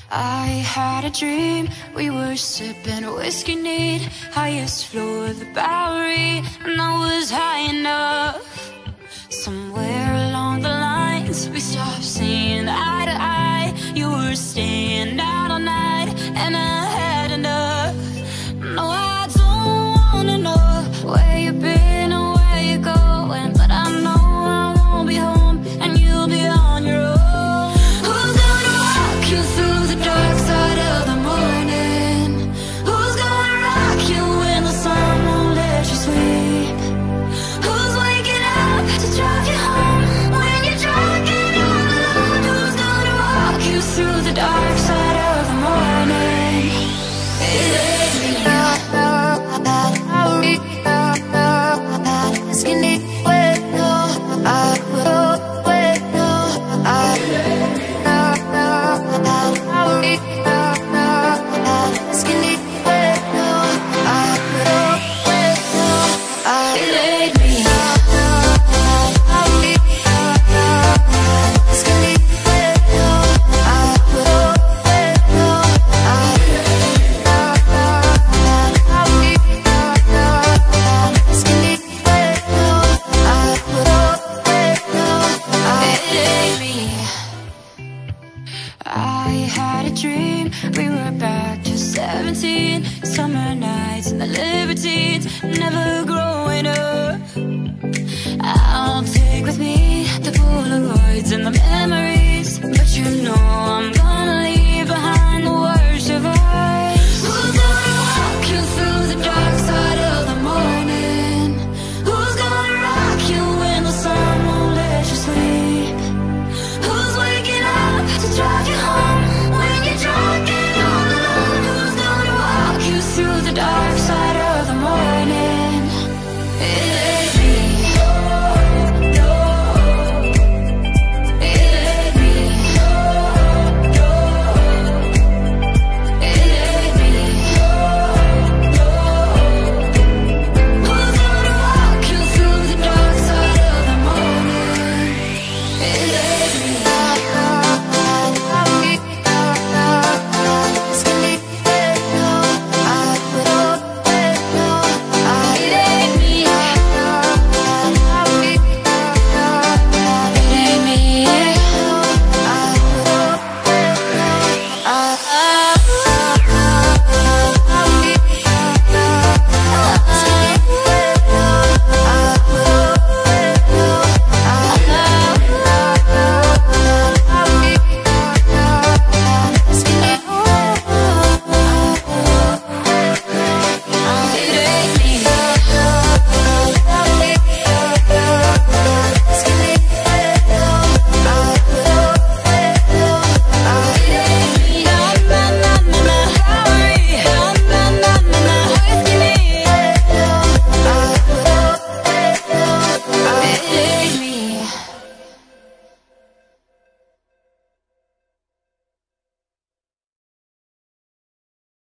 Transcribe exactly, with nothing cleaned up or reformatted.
I had a dream, we were sipping whiskey neat, highest floor of the Bowery, and I was high enough. Somewhere along the lines, we stopped seeing eye to eye. You were staying out all night, and I had enough. No, I don't wanna know where you've been or where you're going, but I know I won't be home, and you'll be on your own. Who's gonna walk you through the dark side of the morning? Who's gonna rock you when the sun won't let you sleep? Who's waking up to drive you home when you're drunk and all alone? Who's gonna walk you through the dark side of the morning? It ain't me. Skinny, wait, no, I will, wait, no, I skinny, wait, no, I will, wait, no, I laid me. Skinny, wait, no, I will, wait, no, I skinny, wait, no, I will, wait, no, I laid me. I had a dream, we were back to seventeen, summer nights and the libertines, never growing up. I'll take with me the Polaroids and the memories, but you know I'm gonna